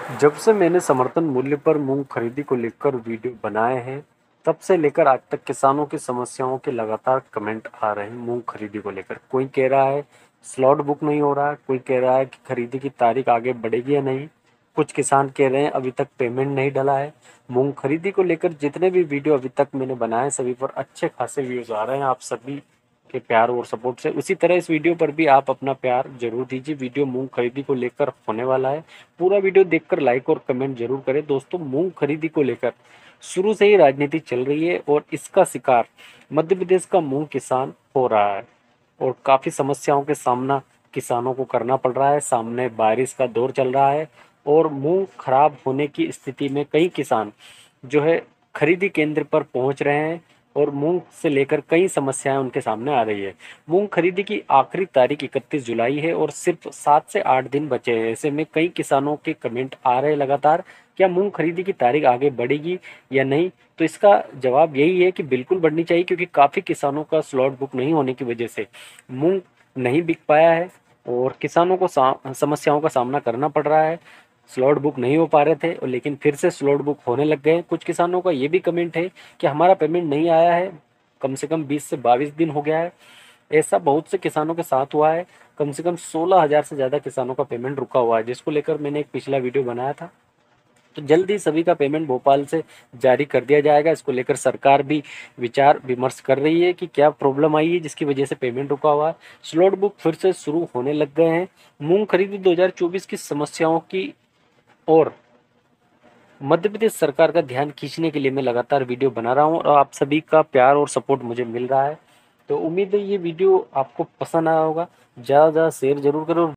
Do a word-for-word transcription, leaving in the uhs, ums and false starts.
जब से मैंने समर्थन मूल्य पर मूंग खरीदी को लेकर वीडियो बनाए हैं, तब से लेकर आज तक किसानों की समस्याओं के लगातार कमेंट आ रहे हैं मूंग खरीदी को लेकर। कोई कह रहा है स्लॉट बुक नहीं हो रहा है, कोई कह रहा है कि खरीदी की तारीख आगे बढ़ेगी या नहीं। कुछ किसान कह रहे हैं अभी तक पेमेंट नहीं डला है। मूंग खरीदी को लेकर जितने भी वीडियो अभी तक मैंने बनाए सभी पर अच्छे खासे व्यूज आ रहे हैं आप सभी के प्यार और सपोर्ट से। उसी तरह इस वीडियो पर भी आप अपना प्यार जरूर दीजिए। वीडियो मूंग खरीदी को लेकर होने वाला है। पूरा वीडियो देखकर लाइक और कमेंट जरूर करें। दोस्तों, मूंग खरीदी को लेकर शुरू से ही राजनीति चल रही है और इसका शिकार मध्य प्रदेश का मूंग किसान हो रहा है और काफी समस्याओं के सामना किसानों को करना पड़ रहा है। सामने बारिश का दौर चल रहा है और मूंग खराब होने की स्थिति में कई किसान जो है खरीदी केंद्र पर पहुंच रहे हैं और मूंग से लेकर कई समस्याएं उनके सामने आ रही है। मूंग खरीदी की आखिरी तारीख इकतीस जुलाई है और सिर्फ सात से आठ दिन बचे हैं। ऐसे में कई किसानों के कमेंट आ रहे हैं लगातार, क्या मूंग खरीदी की तारीख आगे बढ़ेगी या नहीं। तो इसका जवाब यही है कि बिल्कुल बढ़नी चाहिए, क्योंकि काफ़ी किसानों का स्लॉट बुक नहीं होने की वजह से मूंग नहीं बिक पाया है और किसानों को समस्याओं का सामना करना पड़ रहा है। स्लॉट बुक नहीं हो पा रहे थे और लेकिन फिर से स्लॉट बुक होने लग गए। कुछ किसानों का ये भी कमेंट है कि हमारा पेमेंट नहीं आया है, कम से कम बीस से बाईस दिन हो गया है। ऐसा बहुत से किसानों के साथ हुआ है। कम से कम सोलह हजार से ज़्यादा किसानों का पेमेंट रुका हुआ है, जिसको लेकर मैंने एक पिछला वीडियो बनाया था। तो जल्दी सभी का पेमेंट भोपाल से जारी कर दिया जाएगा। इसको लेकर सरकार भी विचार विमर्श कर रही है कि क्या प्रॉब्लम आई है जिसकी वजह से पेमेंट रुका हुआ है। स्लॉट बुक फिर से शुरू होने लग गए हैं। मूंग खरीदी दो हज़ार चौबीस की समस्याओं की और मध्य प्रदेश सरकार का ध्यान खींचने के लिए मैं लगातार वीडियो बना रहा हूँ और आप सभी का प्यार और सपोर्ट मुझे मिल रहा है। तो उम्मीद है ये वीडियो आपको पसंद आया होगा। ज़्यादा ज़्यादा शेयर जरूर करो।